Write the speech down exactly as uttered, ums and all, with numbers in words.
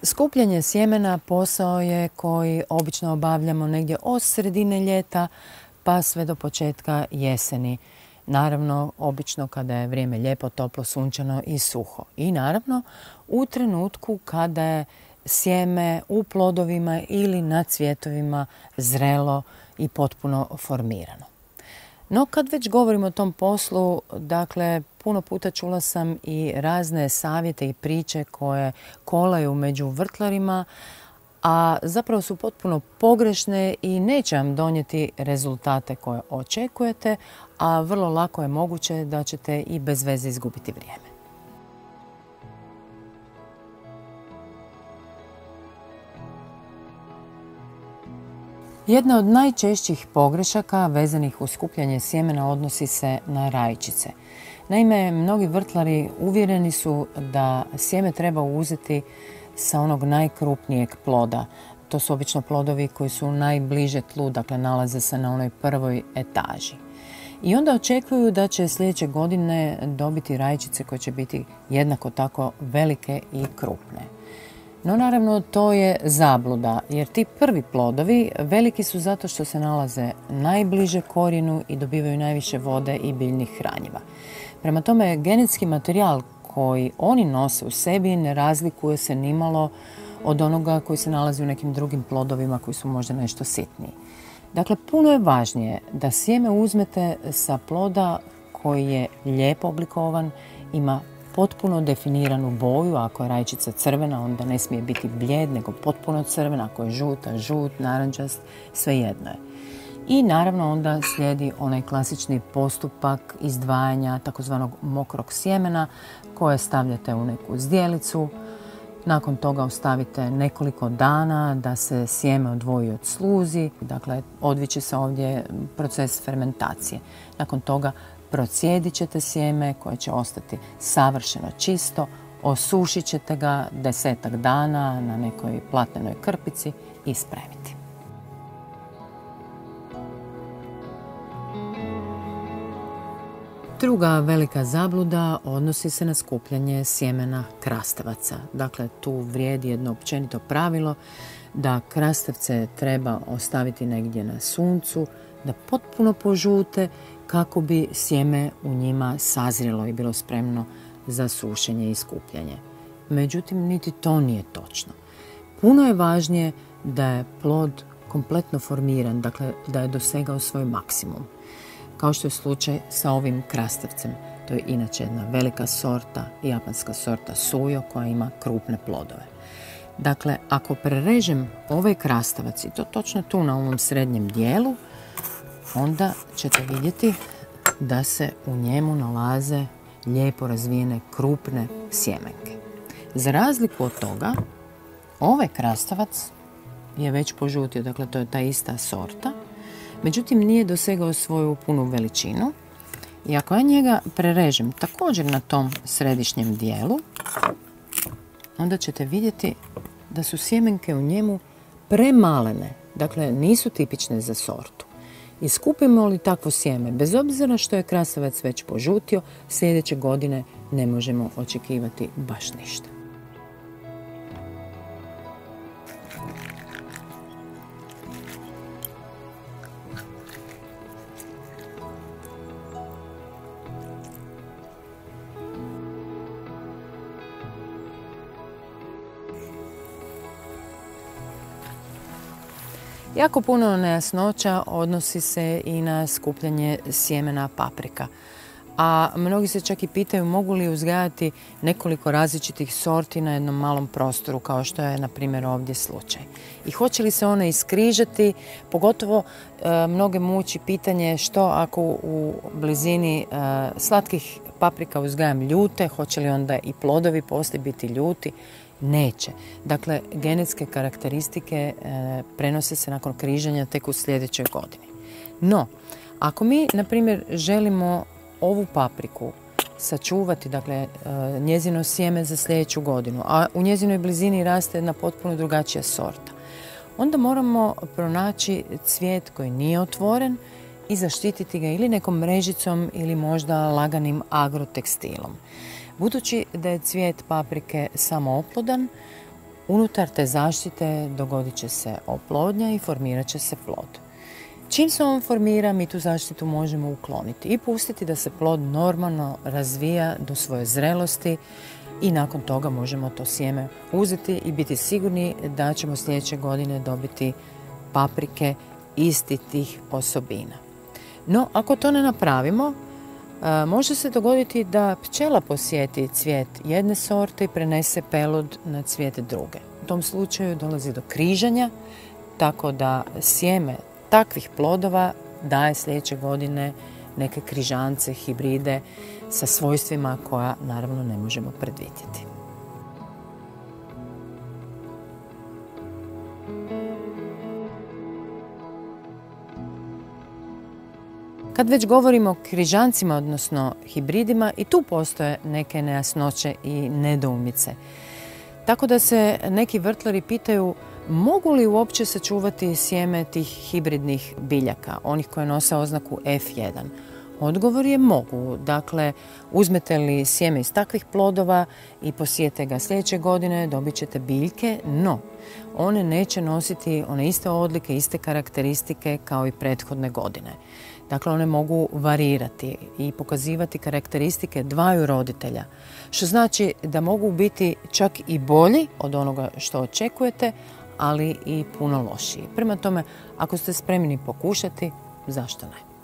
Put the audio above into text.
Skupljanje sjemena posao je koji obično obavljamo negdje od sredine ljeta pa sve do početka jeseni. Naravno, obično kada je vrijeme lijepo, toplo, sunčano i suho. I naravno, u trenutku kada je sjeme u plodovima ili na cvjetovima zrelo i potpuno formirano. No, kad već govorimo o tom poslu, dakle, puno puta čula sam i razne savjete i priče koje kolaju među vrtlarima, a zapravo su potpuno pogrešne i neće vam donijeti rezultate koje očekujete, a vrlo lako je moguće da ćete i bez veze izgubiti vrijeme. Jedna od najčešćih pogrešaka vezanih uz skupljanje sjemena odnosi se na rajčice. Naime, mnogi vrtlari uvjereni su da sjeme treba uzeti sa onog najkrupnijeg ploda. To su obično plodovi koji su najbliže tlu, dakle nalaze se na onoj prvoj etaži. I onda očekuju da će sljedeće godine dobiti rajčice koje će biti jednako tako velike i krupne. No naravno to je zabluda, jer ti prvi plodovi veliki su zato što se nalaze najbliže korijenu i dobivaju najviše vode i biljnih hranjiva. Prema tome, genetski materijal koji oni nose u sebi ne razlikuje se nimalo od onoga koji se nalazi u nekim drugim plodovima koji su možda nešto sitniji. Dakle, puno je važnije da sjeme uzmete sa ploda koji je lijepo oblikovan, ima potpuno definiranu boju. Ako je rajčica crvena, onda ne smije biti blijed, nego potpuno crvena. Ako je žuta, žut, narančast, svejedno je. I naravno onda slijedi onaj klasični postupak izdvajanja takozvanog mokrog sjemena koje stavljate u neku zdjelicu. Nakon toga ostavite nekoliko dana da se sjeme odvoji od sluzi. Dakle, odviće se ovdje proces fermentacije. Nakon toga procijedit ćete sjeme koje će ostati savršeno čisto, osušit ćete ga desetak dana na nekoj platnenoj krpici i spremiti. Druga velika zabluda odnosi se na skupljanje sjemena krastavaca. Dakle, tu vrijedi jedno općenito pravilo da krastavce treba ostaviti negdje na suncu, da potpuno požute kako bi sjeme u njima sazrjelo i bilo spremno za sušenje i skupljanje. Međutim, niti to nije točno. Puno je važnije da je plod kompletno formiran, dakle da je dosegao svoj maksimum. Kao što je slučaj sa ovim krastavcem. To je inače jedna velika sorta, japanska sorta sujo koja ima krupne plodove. Dakle, ako prerežem ovaj krastavac i to točno tu na ovom srednjem dijelu, onda ćete vidjeti da se u njemu nalaze lijepo razvijene krupne sjemenke. Za razliku od toga, ovaj krastavac je već požutio, dakle to je ta ista sorta, međutim nije dosegao svoju punu veličinu. I ako ja njega prerežem također na tom središnjem dijelu, onda ćete vidjeti da su sjemenke u njemu premalene, dakle nisu tipične za sortu. I skupimo li takvo sjeme, bez obzira što je krastavac već požutio, sljedeće godine ne možemo očekivati baš ništa. Jako puno nejasnoća odnosi se i na skupljanje sjemena paprika. A mnogi se čak i pitaju mogu li uzgajati nekoliko različitih sorti na jednom malom prostoru, kao što je, na primjer, ovdje slučaj. I hoće li se one iskrižati, pogotovo e, mnoge muči pitanje što ako u blizini e, slatkih paprika uzgajam ljute, hoće li onda i plodovi poslije biti ljuti? Neće. Dakle, genetske karakteristike e, prenose se nakon križanja tek u sljedećoj godini. No, ako mi, na primjer, želimo ovu papriku sačuvati, dakle, e, njezino sjeme za sljedeću godinu, a u njezinoj blizini raste jedna potpuno drugačija sorta, onda moramo pronaći cvijet koji nije otvoren i zaštititi ga ili nekom mrežicom ili možda laganim agrotekstilom. Budući da je cvijet paprike samooplodan, Unutar te zaštite dogodit će se oplodnja i formirat će se plod. Čim se on formira, mi tu zaštitu možemo ukloniti i pustiti da se plod normalno razvija do svoje zrelosti i nakon toga možemo to sjeme uzeti i biti sigurni da ćemo sljedeće godine dobiti paprike istih tih osobina. No, ako to ne napravimo, može se dogoditi da pčela posjeti cvijet jedne sorte i prenese pelud na cvijet druge. U tom slučaju dolazi do križanja, tako da sjeme takvih plodova daje sljedeće godine neke križance, hibride sa svojstvima koja naravno ne možemo predvidjeti. Kad već govorimo o križancima, odnosno hibridima, i tu postoje neke nejasnoće i nedoumice. Tako da se neki vrtlari pitaju mogu li uopće sačuvati sjeme tih hibridnih biljaka, onih koje nose oznaku F jedan. Odgovor je mogu. Dakle, uzmete li sjeme iz takvih plodova i posijete ga sljedeće godine, dobit ćete biljke, no one neće nositi one iste odlike, iste karakteristike kao i prethodne godine. Dakle, one mogu varirati i pokazivati karakteristike dvaju roditelja, što znači da mogu biti čak i bolji od onoga što očekujete, ali i puno lošiji. Prema tome, ako ste spremni pokušati, zašto ne?